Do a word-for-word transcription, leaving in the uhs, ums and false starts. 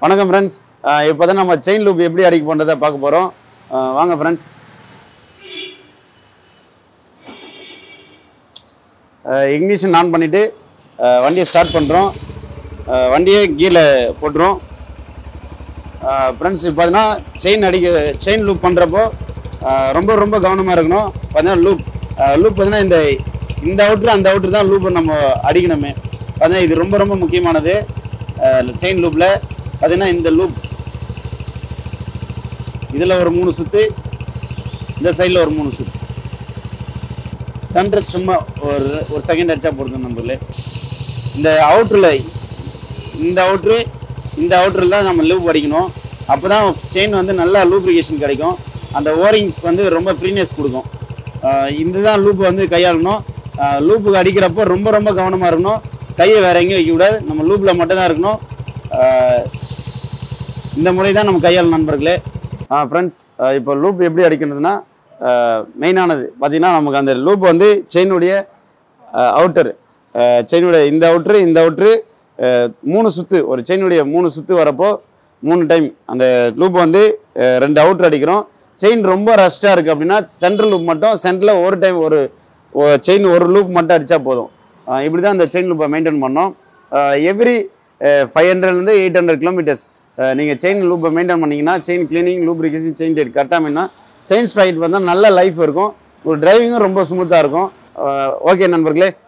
வணக்கம் ஃப்ரெண்ட்ஸ், இப்போ தான் நம்ம செயின் லூப் எப்படி அடிக்க போன்றதை பார்க்க போகிறோம். வாங்க ஃப்ரெண்ட்ஸ். இக்னிஷன் ஆன் பண்ணிவிட்டு வண்டியை ஸ்டார்ட் பண்ணுறோம். வண்டியை கீழே போட்டுரும். ஃப்ரெண்ட்ஸ், இப்போ பார்த்தீங்கன்னா செயின் அடிக்க செயின் லூப் பண்ணுறப்போ ரொம்ப ரொம்ப கவனமாக இருக்கணும். பார்த்தீங்கன்னா லூப் லூப் பார்த்தீங்கன்னா இந்த இந்த அவுட்ரு அந்த அவுட்ரு தான் லூப்பை நம்ம அடிக்கணுமே. பார்த்தீங்கன்னா இது ரொம்ப ரொம்ப முக்கியமானது. செயின் லூப்பில் பார்த்தீங்கன்னா இந்த லூப் இதில் ஒரு மூணு சுற்று, இந்த சைடில் ஒரு மூணு சுற்று, சென்டர் சும்மா ஒரு ஒரு செகண்ட் அடிச்சா போடுது நம்மளே. இந்த அவுட்ரில் இந்த அவுட்ரு இந்த அவுட்ரில் தான் நம்ம லூப் அடிக்கணும். அப்போ தான் செயின் வந்து நல்லா லூப்ரிகேஷன் கிடைக்கும். அந்த ஓரிங் வந்து ரொம்ப ஃப்ரீனஸ் கொடுக்கும். இந்த தான் லூப் வந்து கையாளணும். லூப்புக்கு அடிக்கிறப்போ ரொம்ப ரொம்ப கவனமாக இருக்கணும். கையை வேறு எங்கேயும் வைக்கக்கூடாது. நம்ம லூப்பில் மட்டும் தான் இருக்கணும். இந்த முறை தான் நம்ம கையாள நண்பர்களே. ஃப்ரெண்ட்ஸ், இப்போ லூப் எப்படி அடிக்கிறதுனா மெயினானது பார்த்திங்கன்னா நமக்கு அந்த லூப் வந்து செயினுடைய அவுட்டர் செயினுடைய இந்த அவுட்ரு இந்த அவுட்ரு மூணு சுற்று, ஒரு செயினுடைய மூணு சுற்று வரப்போ மூணு டைம் அந்த லூப் வந்து ரெண்டு அவுட்ரு அடிக்கிறோம். செயின் ரொம்ப ரஷ்டாக இருக்குது அப்படின்னா சென்ட்ரல் லூப் மட்டும் சென்டரில் ஒரு டைம் ஒரு செயின் ஒரு லூப் மட்டும் அடித்தா போதும். இப்படி தான் அந்த செயின் லூப்பை மெயின்டைன் பண்ணோம். எவ்ரி ஃபைவ் ஹண்ட்ரட்லேருந்து எயிட் ஹண்ட்ரட் கிலோமீட்டர்ஸ் நீங்கள் செயின் லூப்பை மெயின்டைன் பண்ணிங்கன்னா செயின் கிளீனிங், லூப்ரிகேஷன், செயின் டேட் கரெக்டாக செயின் ஸ்ப்ரைட் வந்தால் நல்ல லைஃப் இருக்கும். ஒரு டிரைவிங்கும் ரொம்ப ஸ்மூத்தாக இருக்கும். ஓகே நண்பர்களே,